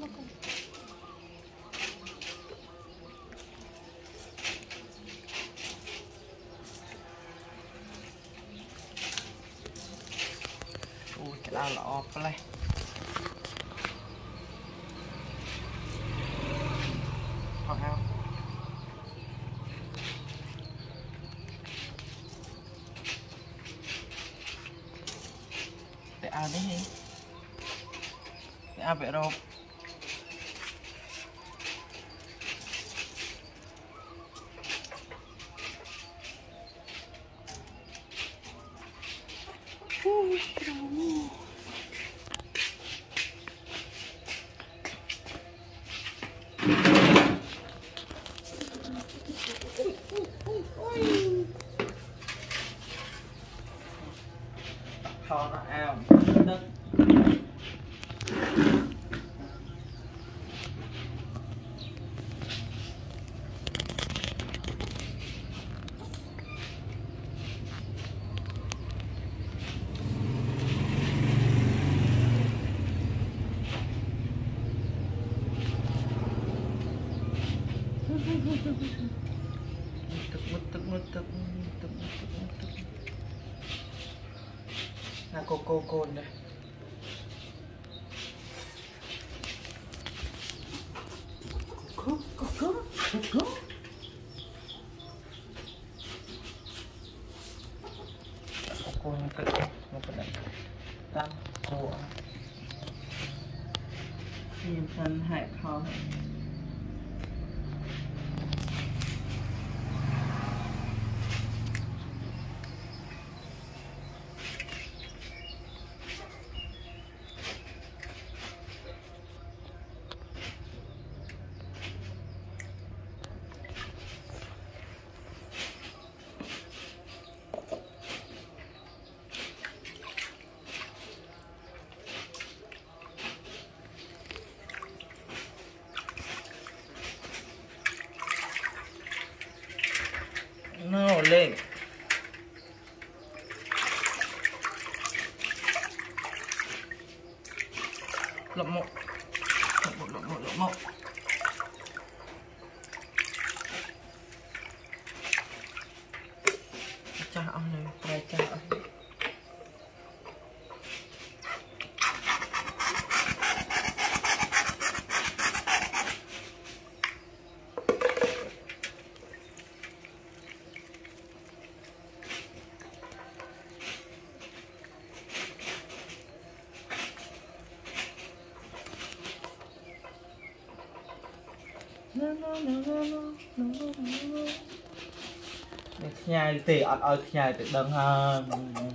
ui cái đau là ọp đây hoặc không để ao đấy đi để ao vậy đâu cho nó ao đất là cô côn đây cô tự một cái này tam của thiên thân hải kho nó lên lộn một cha ông này tay cha ông nhai thì ở nhai thì đừng hơn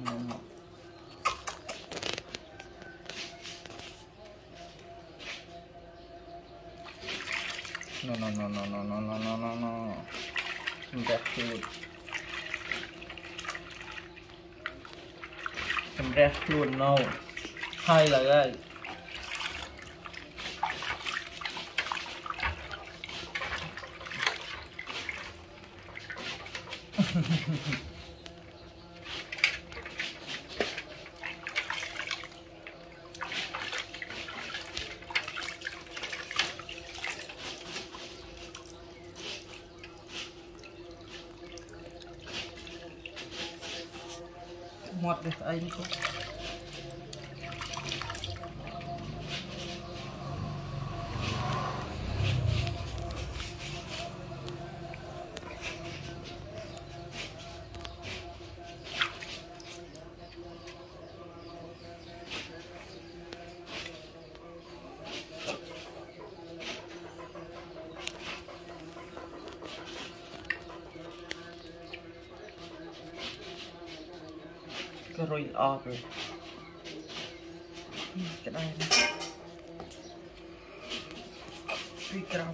no đẹp luôn đẹp luôn no hay là đây ngọt được anh không rồi ọp rồi cái này phi gram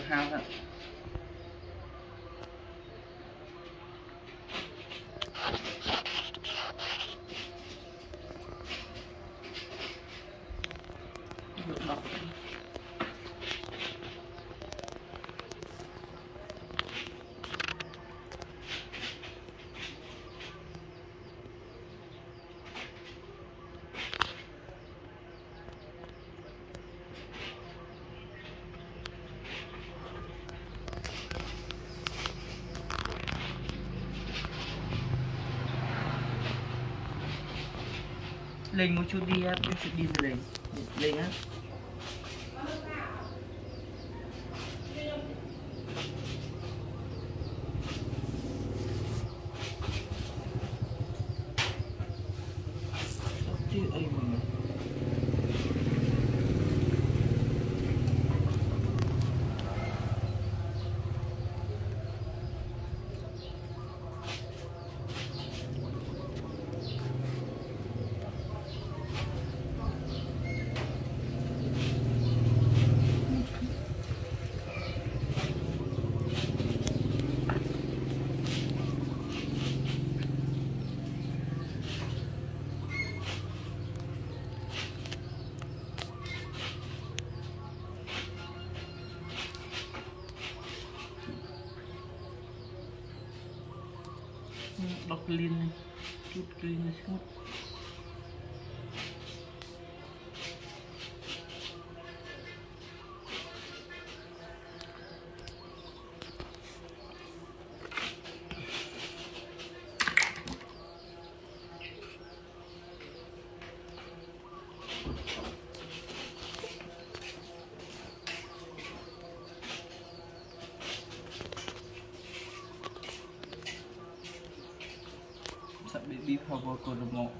hao thật lên một chút đi á, một chút đi rồi lên á. Chứ ơi mà đọc lên này chút lên này chút đi vào vô cô đồng ngộ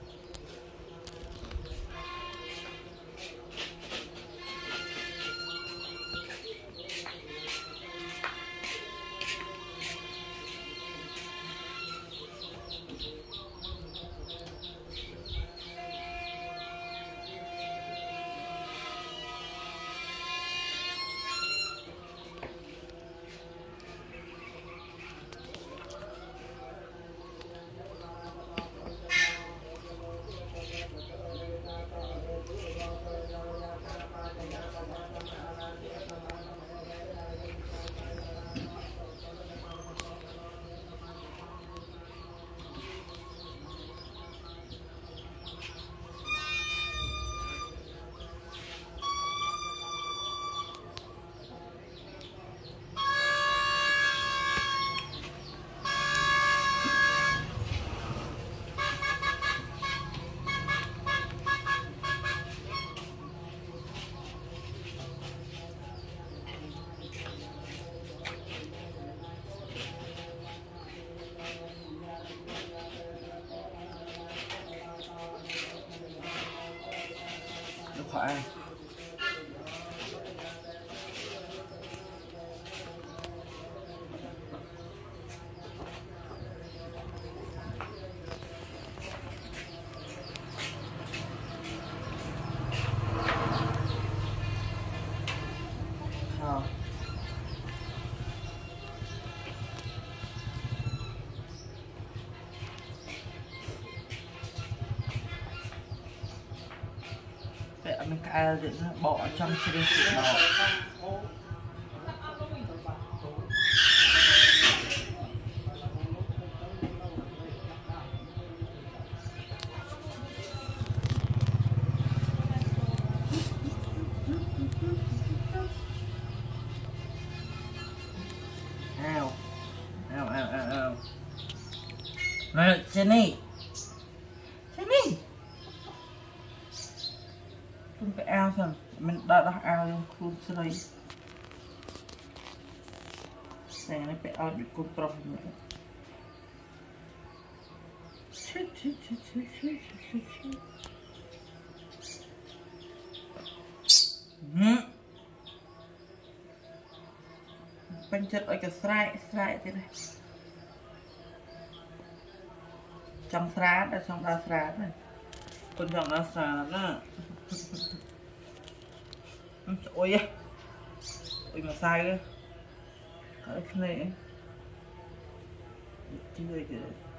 phải mình cài để nó bỏ trong trên chuyện đó. Ao. Này, Jannie. Không phải ao thôi, mình đã ao trong khuôn sợi. Này nó phải ao bị côn tròn nữa. Bánh chất ở cái sải thế này. Trong sá đã trong đa sá này. Con trong đa sá đó. Ôi mà sai cơ. ở này chưa kìa